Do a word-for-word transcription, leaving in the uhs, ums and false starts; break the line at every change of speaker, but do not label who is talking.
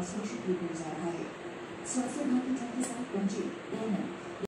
विकास घोषित किया जा रहा है। स्वास्थ्य विभाग के साथ पहुंचे